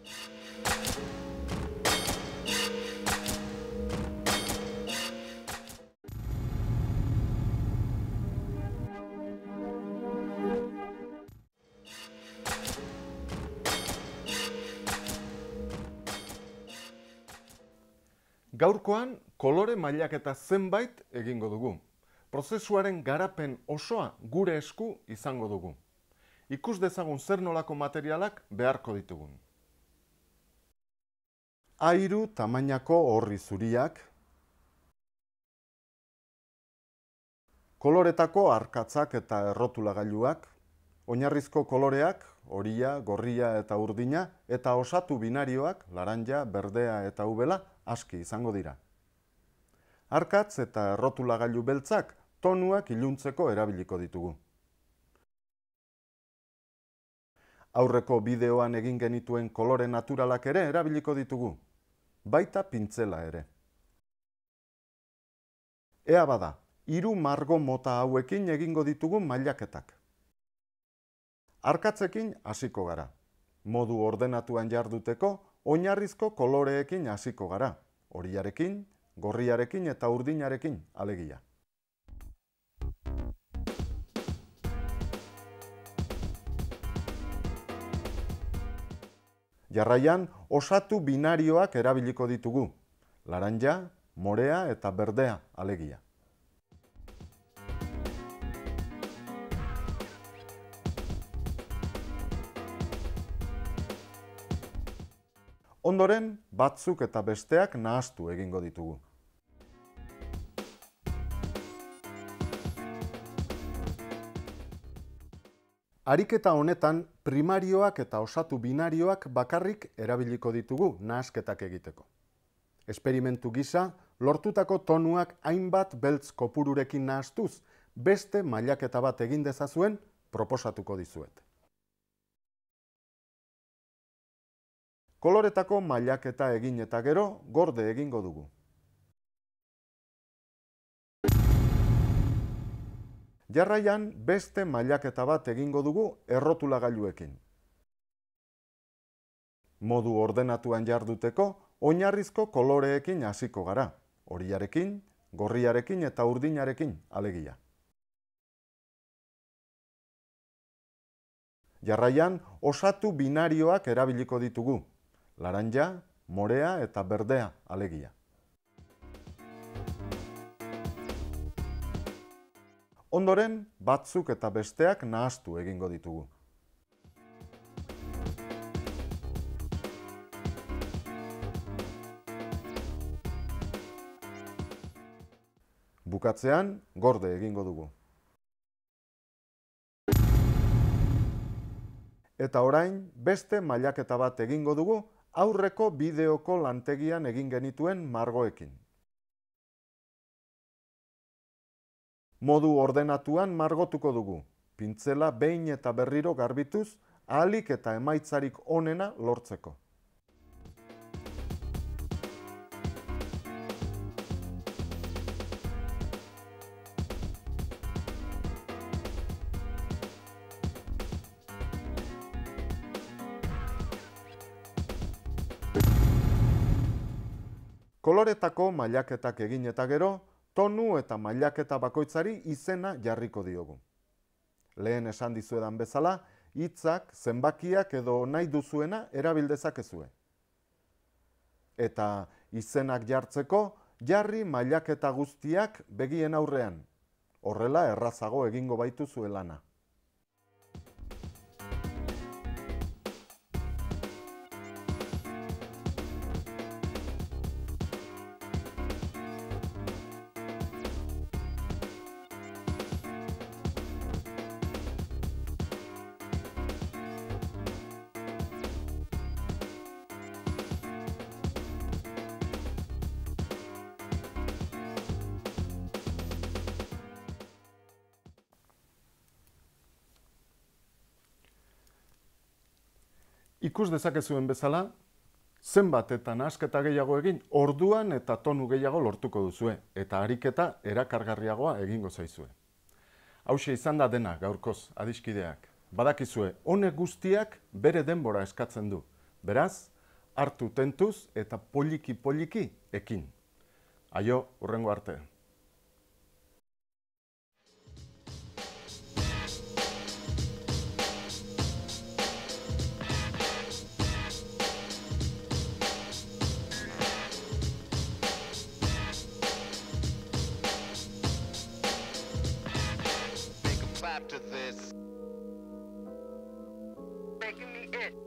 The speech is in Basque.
Gaurkoan, kolore mailaketa zenbait egingo dugu. Prozesuaren garapen osoa gure esku izango dugu. Ikus dezagun zer nolako materialak beharko ditugun. A3 tamainako orri zuriak, koloretako arkatzak eta errotulagailuak, oinarrizko koloreak, horia, gorria eta urdina, eta osatu binarioak, laranja, berdea eta ubela, aski izango dira. Arkatz eta errotulagailu beltzak tonuak iluntzeko erabiliko ditugu. Aurreko bideoan egin genituen kolore naturalak ere erabiliko ditugu, baita pintzela ere. Ea bada, 3 margo mota hauekin egingo ditugu mailaketak. Arkatzekin hasiko gara. Modu ordenatuan jarduteko, oinarrizko koloreekin hasiko gara. Horiarekin, gorriarekin eta urdinarekin alegia. Jarraian, osatu binarioak erabiliko ditugu. Laranja, morea eta berdea alegia. Ondoren, batzuk eta besteak nahastu egingo ditugu. Ariketa honetan, primarioak eta osatu binarioak bakarrik erabiliko ditugu nahasketak egiteko. Esperimentu gisa, lortutako tonuak hainbat beltz kopururekin nahastuz, beste mailaketa bat egin dezazuen proposatuko dizuet. Koloretako mailaketa egin eta gero, gorde egingo dugu. Jarraian, beste mailaketa bat egingo dugu errotulagailuekin. Modu ordenatuan jarduteko, oinarrizko koloreekin hasiko gara. Horiarekin, gorriarekin eta urdinarekin alegia. Jarraian, osatu binarioak erabiliko ditugu. Laranja, morea eta berdea alegia. Ondoren, batzuk eta besteak nahastu egingo ditugu. Bukatzean, gorde egingo dugu. Eta orain, beste mailaketa bat egingo dugu, aurreko bideoko lantegian egin genituen margoekin. Modu ordenatuan margotuko dugu. Pintzela behin eta berriro garbituz, ahalik eta emaitzarik onena lortzeko. Koloretako mailaketak egin eta gero, tonu eta mailaketa bakoitzari izena jarriko diogu. Lehen esan dizuedan bezala, hitzak, zenbakiak edo nahi duzuena erabil dezakezue. Eta izenak jartzeko, jarri mailaketa guztiak begien aurrean. Horrela errazago egingo baituzue lana. Ikus dezakezuen bezala, zenbat eta nahasketa gehiago egin, orduan eta tonu gehiago lortuko duzue, eta ariketa erakargarriagoa egingo zaizue. Hauxe izan da dena gaurkoz, adiskideak. Badakizue, honek guztiak bere denbora eskatzen du. Beraz, hartu tentuz eta poliki ekin. Aio, hurrengo arte. To this, making me it.